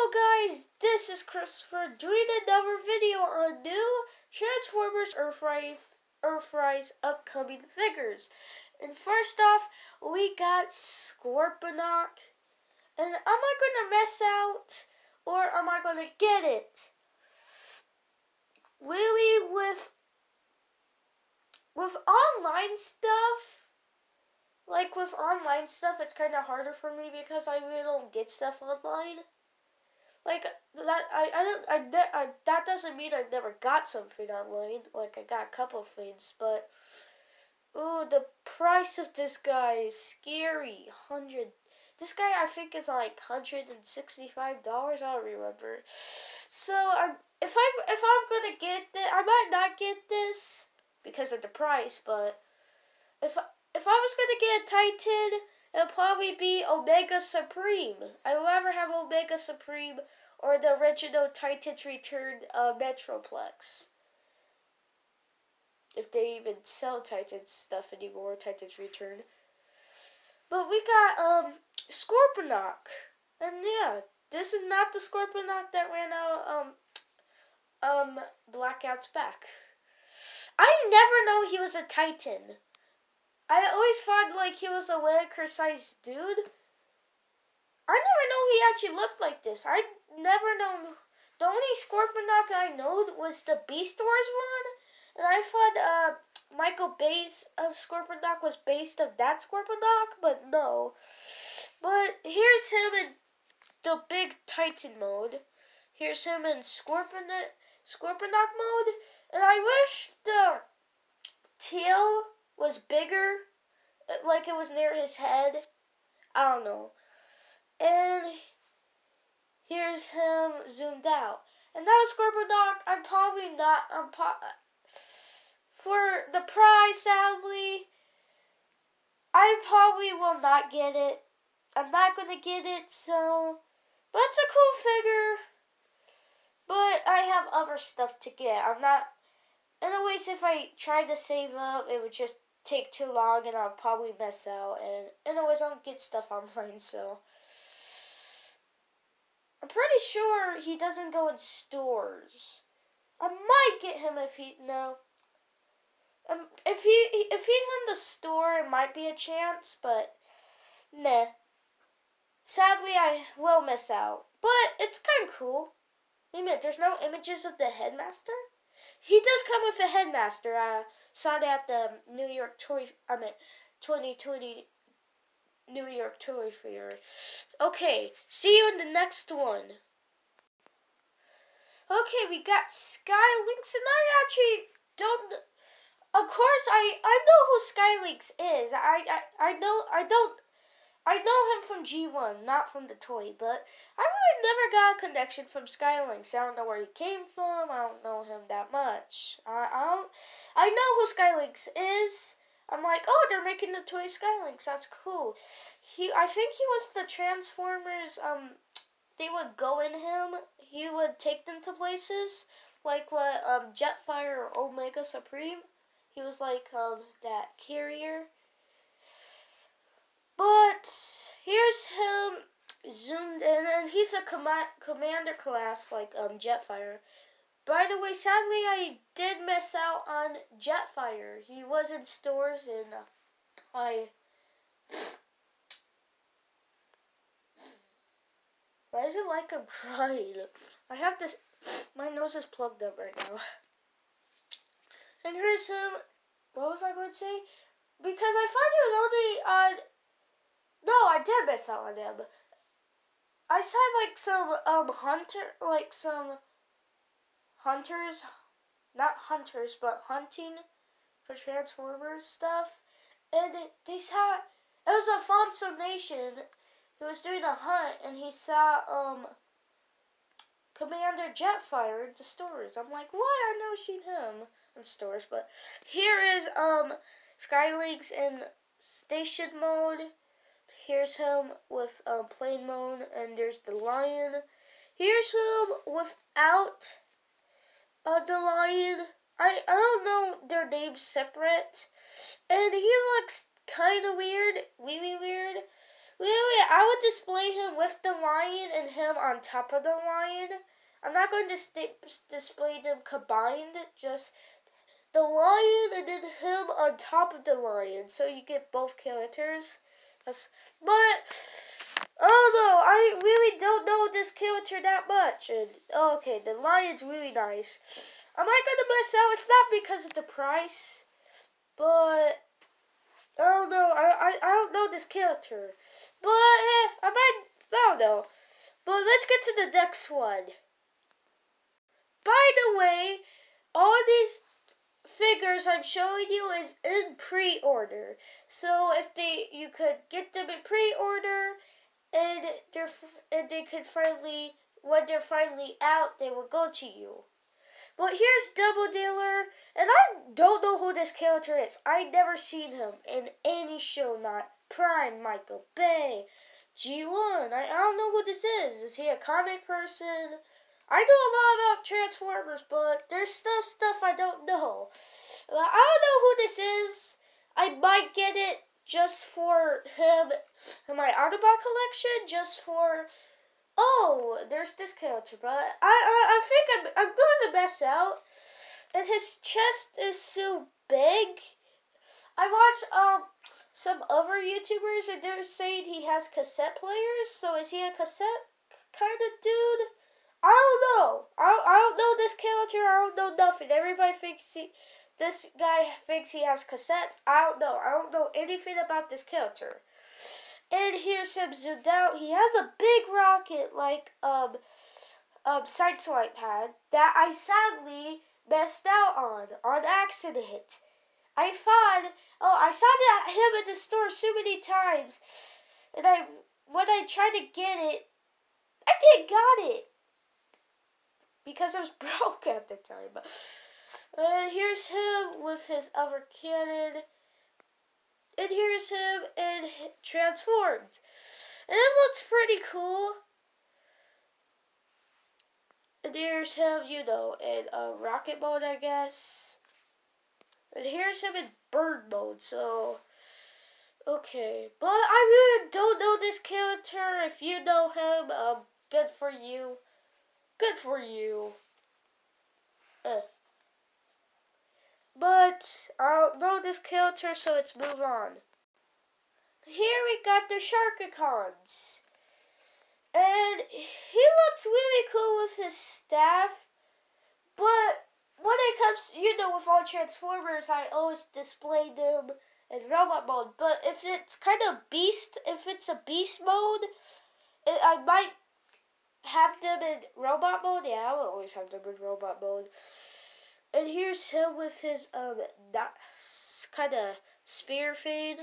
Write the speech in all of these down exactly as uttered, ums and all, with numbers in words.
Hello guys, this is Christopher doing another video on new Transformers Earthrise, Earthrise upcoming figures. And first off, we got Scorponok. And am I going to miss out or am I going to get it? Really, with, with online stuff, like with online stuff, it's kind of harder for me because I really don't get stuff online. Like that, I, I don't, I, ne- I, that doesn't mean I never got something online. Like I got a couple of things, but ooh, the price of this guy is scary. Hundred. This guy I think is like hundred and sixty-five dollars. I don't remember. So I'm, if I, if I'm gonna get this, I might not get this because of the price. But if, if I was gonna get a Titan, it'll probably be Omega Supreme. I would rather have Omega Supreme or the original Titans Return uh, Metroplex. If they even sell Titans stuff anymore, Titans Return. But we got um Scorponok. And yeah, this is not the Scorponok that ran out um um Blackout's back. I never know he was a Titan. I always thought like he was a Lineker-sized dude. I never know he actually looked like this. I never know. The only Scorponok I know was the Beast Wars one, and I thought uh, Michael Bay's uh, Scorponok was based on that Scorponok, but no. But here's him in the big Titan mode. Here's him in Scorponok Scorponok mode, and I wish the tail was bigger, like it was near his head. I don't know. And here's him zoomed out. And that was Scorponok. I'm probably not, I'm po- for the prize, sadly, I probably will not get it. I'm not going to get it, so, but it's a cool figure. But I have other stuff to get. I'm not, anyways, if I tried to save up, it would just take too long and I'll probably miss out. And anyways, I don't get stuff online, so. I'm pretty sure he doesn't go in stores. I might get him if he, no. Um, if he, if he's in the store, it might be a chance, but nah. Sadly, I will miss out. But it's kind of cool. Wait a minute, there's no images of the Headmaster? He does come with a Headmaster. I saw that at the New York Toy, I mean, twenty twenty New York Toy Fair. Okay, see you in the next one. Okay, we got Skylynx, and I actually don't. Of course, I I know who Skylynx is. I I I know I don't. I know him from G one, not from the toy, but I really never got a connection from Skylynx. I don't know where he came from. I don't know him that much. I I don't. I know who Skylynx is. I'm like, oh, they're making the toy Skylynx. That's cool. He, I think he was the Transformers. Um, they would go in him. He would take them to places like what um Jetfire or Omega Supreme. He was like um that carrier. But here's him zoomed in, and he's a com- commander class like um Jetfire. By the way, sadly, I did miss out on Jetfire. He was in stores, and uh, I... Why is it like I'm crying? I have this... My nose is plugged up right now. And here's him... What was I going to say? Because I thought he was only on... No, I did miss out on him. I saw like some um hunter... Like some... Hunters, not hunters, but hunting for Transformers stuff. And they saw, it was Alfonso Nation who was doing a hunt, and he saw um Commander Jetfire in the stores. I'm like, why? I've never seen him in stores. But here is um Skylynx in station mode. Here's him with um, plane mode, and there's the lion. Here's him without... Uh, the lion, I, I don't know their names separate, and he looks kind of weird, really weird, Really, I would display him with the lion and him on top of the lion. I'm not going to st- display them combined, just the lion and then him on top of the lion, so you get both characters. That's, but oh no, I really don't know this character that much. And oh, okay, the lion's really nice. Am I gonna miss out? It's not because of the price, but oh no, I I, I don't know this character. But eh, I might, I don't know. But let's get to the next one. By the way, all these figures I'm showing you is in pre-order. So if they, you could get them in pre-order, and they're and they could finally, when they're finally out, they will go to you. But here's Double Dealer, and I don't know who this character is. I never seen him in any show, not Prime, Michael Bay, G one. I, I don't know who this is. Is he a comic person? I know a lot about Transformers, but there's still stuff I don't know. Well, I don't know who this is. I might get it just for him in my Autobot collection, just for, oh, there's this character, but I I, I think I'm, I'm going to mess out. And his chest is so big. I watched um some other YouTubers and they're saying he has cassette players, so is he a cassette kind of dude? I don't know. I don't, I don't know this character. I don't know nothing. Everybody thinks he, this guy thinks he has cassettes. I don't know. I don't know anything about this character. And here's him zoomed out. He has a big rocket like um um Sideswipe had that I sadly messed out on on accident. I thought, oh, I saw that him in the store so many times, and I when I tried to get it, I didn't got it. Because I was broke at the time. And here's him with his other cannon. And here's him and transformed. And it looks pretty cool. And here's him, you know, in uh, rocket mode, I guess. And here's him in bird mode, so okay. But I really don't know this character. If you know him, um, good for you. Good for you. Uh. But I don't know this character, so let's move on. Here we got the Sharkicons. And he looks really cool with his staff. But when it comes, you know, with all Transformers, I always display them in robot mode. But if it's kind of beast, if it's a beast mode, it, I might have them in robot mode. Yeah, I will always have them in robot mode. And here's him with his um kind of spear fade.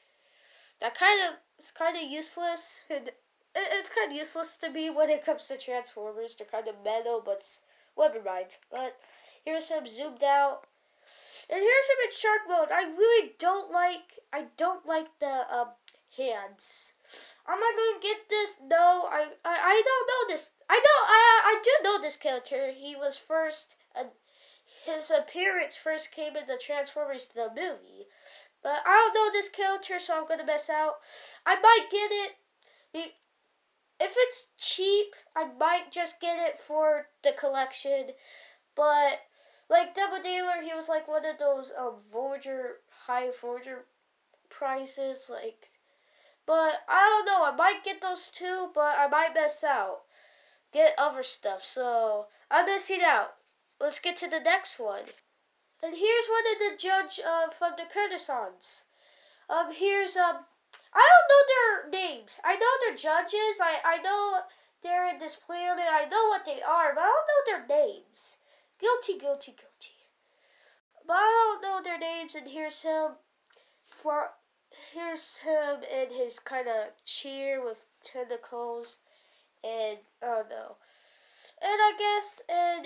That kind of is kind of useless, and it's kind of useless to me when it comes to Transformers. They're kind of metal, but well, never mind. But here's him zoomed out, and here's him in shark mode. I really don't like. I don't like the um hands. Am I gonna get this? No, I, I, I don't know this. I know, I, I do know this character. He was first, uh, his appearance first came in the Transformers the movie. But I don't know this character, so I'm gonna mess out. I might get it. If it's cheap, I might just get it for the collection. But, like Double Dealer, he was like one of those um Voyager, high Voyager prices, like. But I don't know, I might get those too, but I might miss out. Get other stuff, so I'm missing out. Let's get to the next one. And here's one of the judge uh, from the Curtisons. Um, here's, um, I don't know their names. I know they're judges, I, I know they're in this planet, I know what they are, but I don't know their names. Guilty, guilty, guilty. But I don't know their names, and here's him. Fla- Here's him in his kind of chair with tentacles, and I don't know. And I guess, and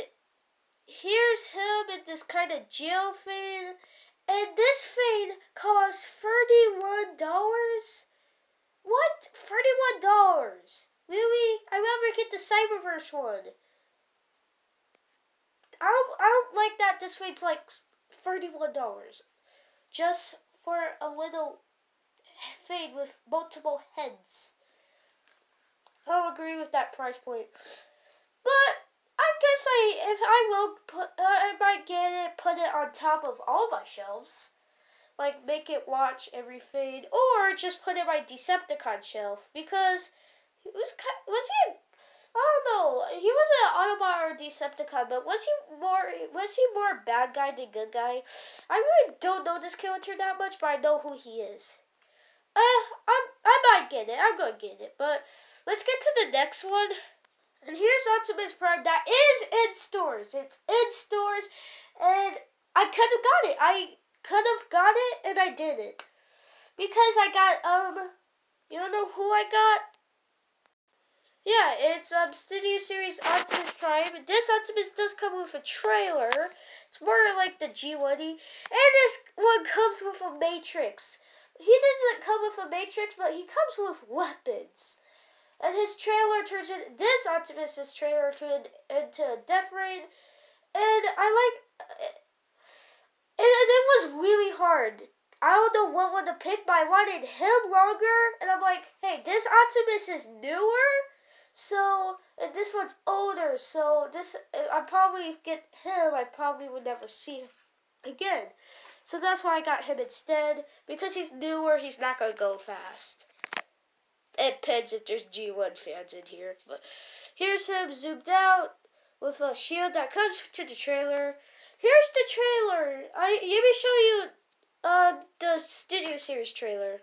here's him in this kind of jail thing, and this thing costs thirty-one dollars? What? thirty-one dollars? Really? I'd rather get the Cyberverse one. I don't, I don't like that this thing's like thirty-one dollars. Just for a little fade with multiple heads. I'll agree with that price point. But I guess I, if I will put, uh, I might get it, put it on top of all my shelves. Like, make it watch every fade. Or just put it on my Decepticon shelf. Because, he was, was he, I don't know, he wasn't an Autobot or Decepticon, but was he more, was he more bad guy than good guy? I really don't know this character that much, but I know who he is. Uh, I, I might get it, I'm gonna get it, but let's get to the next one. And here's Optimus Prime that is in stores. It's in stores, and I could have got it. I could have got it, and I didn't. Because I got, um, you don't know who I got? Yeah, it's um Studio Series Optimus Prime. This Optimus does come with a trailer. It's more like the G one E. And this one comes with a Matrix. He doesn't come with a Matrix, but he comes with weapons. And his trailer turns in, this Optimus' trailer turned into a Death Rain. And I like, and, and it was really hard. I don't know what one to pick, but I wanted him longer. And I'm like, hey, this Optimus is newer. So, and this one's older, so this, I probably get him, I probably would never see him again. So that's why I got him instead, because he's newer, he's not going to go fast. It depends if there's G one fans in here, but here's him zoomed out with a shield that comes to the trailer. Here's the trailer. I, let me show you uh, the Studio Series trailer.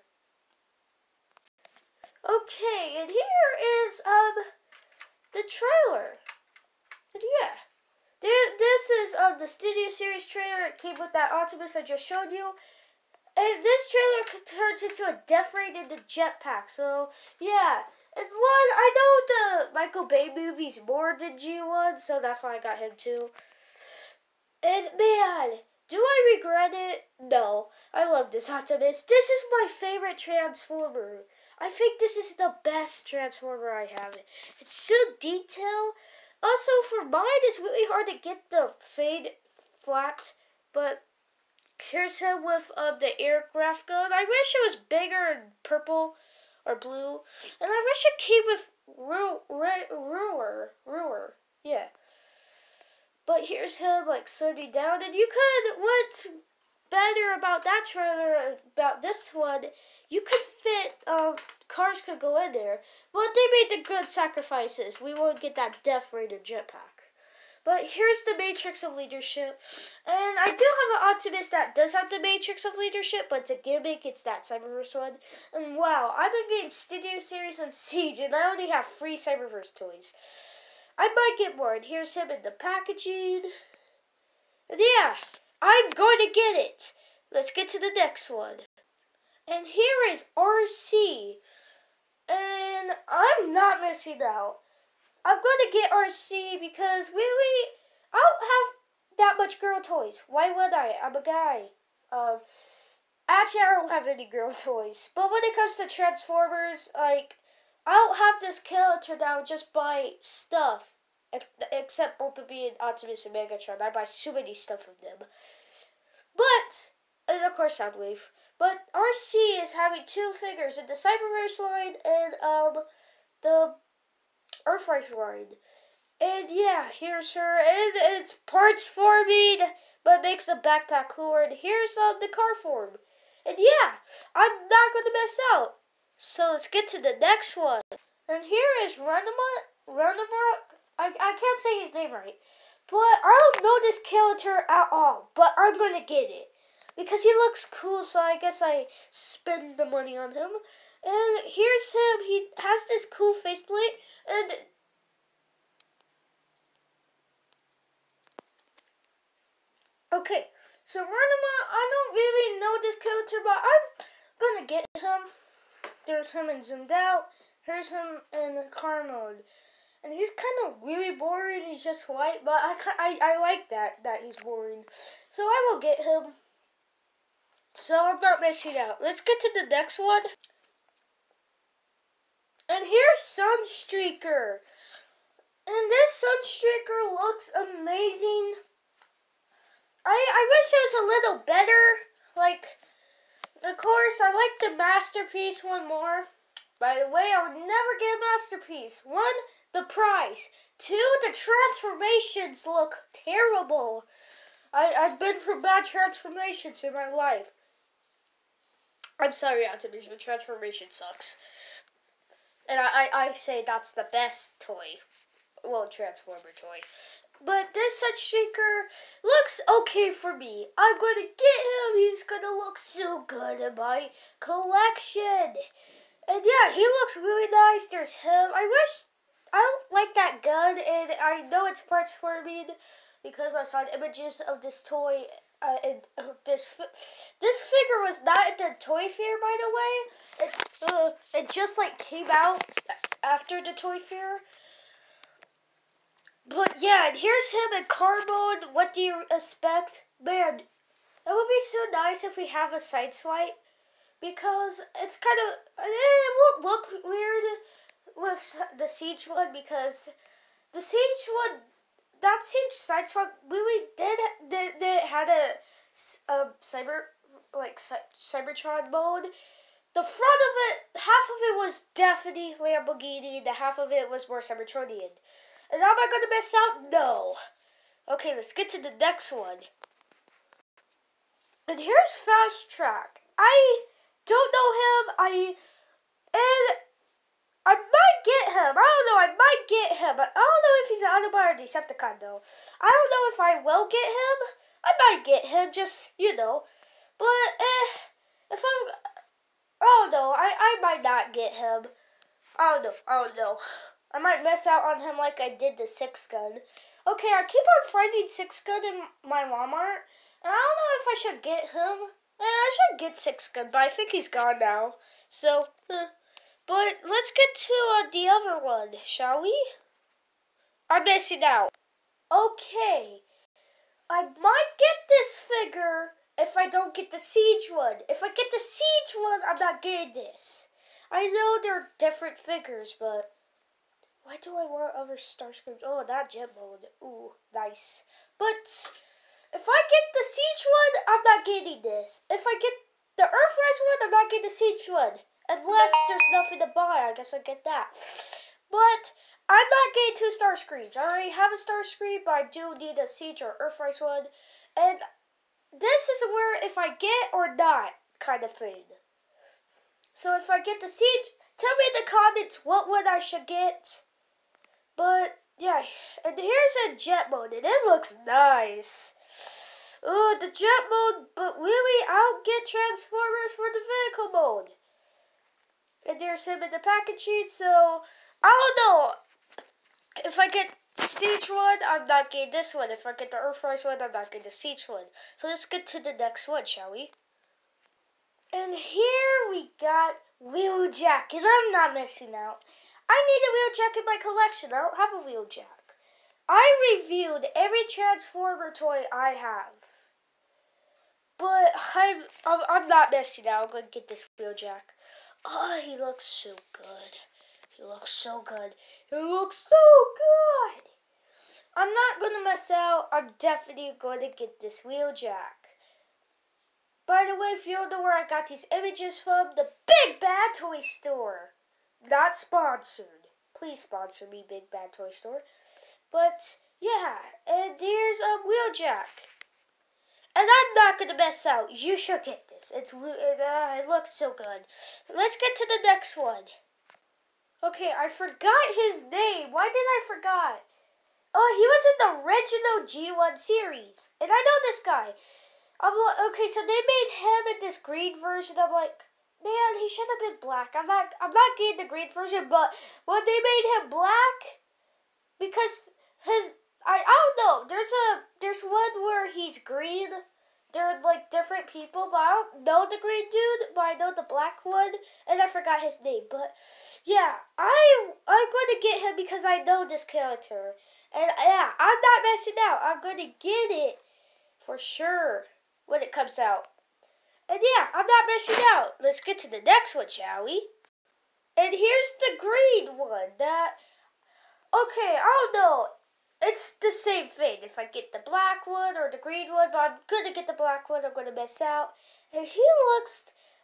Okay, and here is um the trailer. And yeah, this is um the Studio Series trailer. It came with that Optimus I just showed you. And this trailer turns into a Death Rain in the jetpack. So yeah, and one I know the Michael Bay movie's more than G one, so that's why I got him too. And man, do I regret it? No, I love this Optimus. This is my favorite Transformer. I think this is the best Transformer I have. It's so detailed. Also, for mine, it's really hard to get the fade flat. But here's him with uh, the aircraft gun. I wish it was bigger and purple or blue. And I wish it came with Ruer. Ruer. Yeah. But here's him, like, sitting down. And you could, what's better about that trailer, about this one, you could fit, um, cars could go in there. But they made the good sacrifices. We won't get that Death Rain and jetpack. But here's the Matrix of Leadership. And I do have an Optimus that does have the Matrix of Leadership, but it's a gimmick. It's that Cyberverse one. And wow, I've been getting Studio Series on Siege, and I only have free Cyberverse toys. I might get more. And here's him in the packaging. And yeah, I'm going to get it. Let's get to the next one. And here is R C. And I'm not missing out. I'm going to get R C because really, I don't have that much girl toys. Why would I? I'm a guy. Um, actually, I don't have any girl toys. But when it comes to Transformers, like, I don't have this character that I would just buy stuff. Except Bumblebee and Optimus and Megatron. I buy so many stuff from them. But, and of course Soundwave. But R C is having two figures in the Cyberverse line and um the Earthrise line. And yeah, here's her. And it's parts forming, but makes the backpack cooler. And here's um, the car form. And yeah, I'm not going to miss out. So let's get to the next one. And here is Runamut. Runamut. I, I can't say his name right. But I don't know this character at all. But I'm going to get it. Because he looks cool, so I guess I spend the money on him. And here's him. He has this cool faceplate. And okay, so Runamut, I don't really know this character, but I'm going to get him. There's him in Zoomed Out. Here's him in car mode. And he's kind of really boring. He's just white, but I, I, I like that, that he's boring. So I will get him. So I'm not missing out. Let's get to the next one. And here's Sunstreaker. And this Sunstreaker looks amazing. I, I wish it was a little better. Like, Of course, I like the Masterpiece one more. By the way, I would never get a Masterpiece. One, the price. Two, the transformations look terrible. I, I've been through bad transformations in my life. I'm sorry, Optimus, your transformation sucks. And I, I, I say that's the best toy. Well, Transformer toy. But this Set Streaker looks okay for me. I'm going to get him. He's going to look so good in my collection. And yeah, he looks really nice. There's him. I wish, I don't like that gun. And I know it's parts for me because I saw images of this toy. Uh, and uh, this this figure was not at the toy fair, by the way. It, uh, it just like came out after the toy fair. But yeah, and here's him in car mode. What do you expect? Man, it would be so nice if we have a side swipe. Because it's kind of, it won't look weird with the Siege one. Because the Siege one, that Siege side swipe really did, they, they had a um, cyber, like Cybertron mode. The front of it, half of it was definitely Lamborghini. The half of it was more Cybertronian. And am I going to miss out? No. Okay, let's get to the next one. And here's Fast Track. I don't know him. I and I might get him. I don't know. I might get him. I don't know if he's an Autobot or Decepticon, though. I don't know if I will get him. I might get him, just, you know. But, eh, if I'm, I don't know. I, I might not get him. I don't know. I don't know. I might miss out on him like I did the Six Gun. Okay, I keep on finding Six Gun in my Walmart. And I don't know if I should get him. Eh, I should get Six Gun, but I think he's gone now. So, eh. But let's get to uh, the other one, shall we? I'm missing out. Okay. I might get this figure if I don't get the Siege one. If I get the Siege one, I'm not getting this. I know they're different figures, but why do I want other Starscreams? Oh, that jet mode. Ooh, nice. But if I get the Siege one, I'm not getting this. If I get the Earthrise one, I'm not getting the Siege one. Unless there's nothing to buy, I guess I get that. But I'm not getting two Starscreams. I already have a Starscream, but I do need a Siege or Earthrise one. And this is where if I get or not kind of thing. So if I get the Siege, tell me in the comments what one I should get. But yeah, and here's a jet mode, and it looks nice. Oh, the jet mode, but really, I'll get Transformers for the vehicle mode. And there's him in the package sheet, so I don't know. If I get Siege one, I'm not getting this one. If I get the Earthrise one, I'm not getting the Siege one. So let's get to the next one, shall we? And here we got Wheeljack, and I'm not missing out. I need a Wheeljack in my collection. I don't have a Wheeljack. I reviewed every Transformer toy I have. But I'm, I'm, I'm not missing out. I'm going to get this Wheeljack. Oh, he looks so good. He looks so good. He looks so good. I'm not going to mess out. I'm definitely going to get this Wheeljack. By the way, if you don't know where I got these images from, the Big Bad Toy Store. Not sponsored. Please sponsor me, Big Bad Toy Store. But, yeah. And there's a Wheeljack. And I'm not going to mess out. You should get this. It's it, uh, it looks so good. Let's get to the next one. Okay, I forgot his name. Why did I forget? Oh, he was in the original G one series. And I know this guy. I'm like, okay, so they made him in this green version. I'm like, man, he should have been black. I'm not I'm not getting the green version, but when they made him black, because his I, I don't know. There's a there's one where he's green. They're like different people, but I don't know the green dude, but I know the black one, and I forgot his name. But yeah, I I'm going to get him because I know this character, and yeah, I'm not messing out. I'm going to get it for sure when it comes out. And yeah, I'm not messing out. Let's get to the next one, shall we? And here's the green one. That okay, I don't know. It's the same thing. If I get the black one or the green one, but I'm going to get the black one. I'm going to miss out. And he looks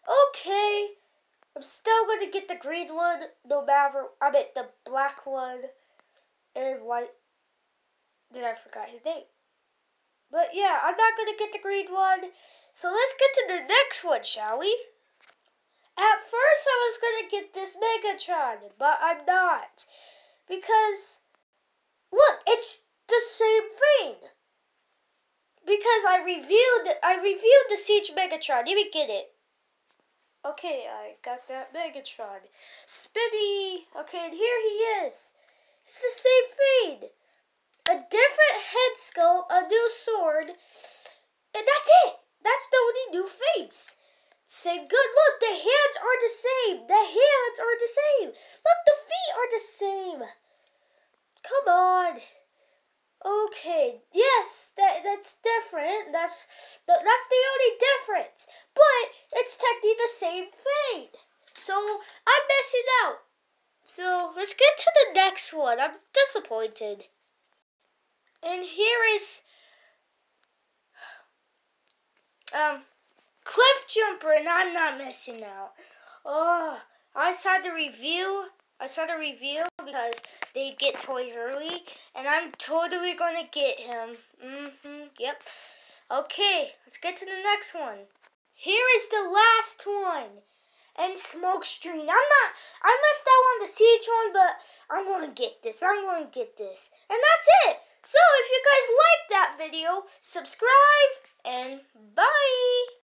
Okay. I'm still going to get the green one, no matter, I mean the black one, and white. Then I forgot his name. But yeah, I'm not going to get the green one. So let's get to the next one, shall we? At first I was going to get this Megatron, but I'm not. Because, look, it's the same thing. Because I reviewed, I reviewed the Siege Megatron. Let me get it. Okay, I got that Megatron. Spinny. Okay, and here he is. It's the same thing. A different head sculpt, a new sword, and that's it. That's the only new things. Same good. Look, the hands are the same. The hands are the same. Look, the feet are the same. Come on. Okay, yes, that that's different. That's the, that's the only difference. But it's technically the same thing. So I'm missing out. So let's get to the next one. I'm disappointed. And here is um Cliff Jumper, and I'm not missing out. Oh, I saw the review. I saw the review because they get toys early, and I'm totally gonna get him. Mm-hmm. Yep. Okay, let's get to the next one. Here is the last one. And Smokescreen. I'm not, I missed out on the Siege one, but I'm gonna get this. I'm gonna get this. And that's it. So if you guys liked that video, subscribe and bye.